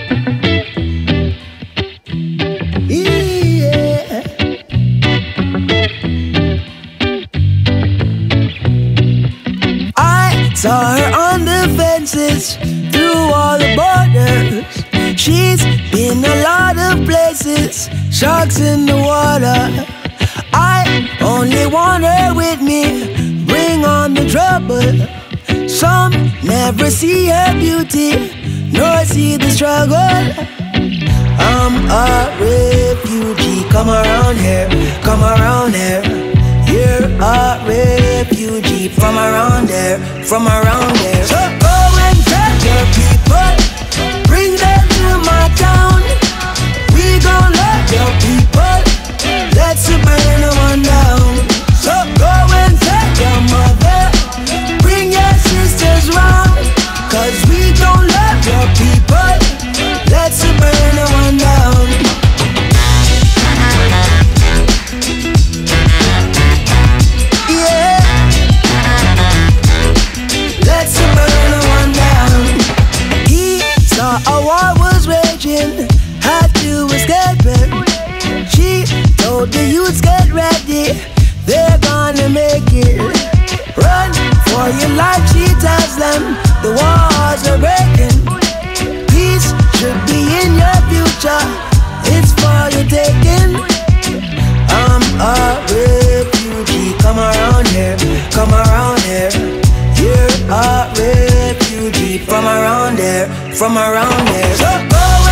Yeah. I saw her on the fences, through all the borders. She's been a lot of places, sharks in the water. I only want her with me, bring on the trouble. Some never see her beauty, nor see the struggle. I'm a refugee, come around here, come around here. You're a refugee from around there, from around there. So go and tell your people, bring them to my town. We gon' love your people, let's burn one down. So go and tell your mother, bring your sisters round, cause we gon' love your people, let's burn one down. Yeah, let's burn one down. He saw a war was raging, had to escape it. She told the youths get ready, they're gonna make it. Run for your life, she tells them, the wars are breaking. Peace should be in your future, it's for your taking. I'm a refugee, come around here, come around here. You're a refugee from around there, from around there. So go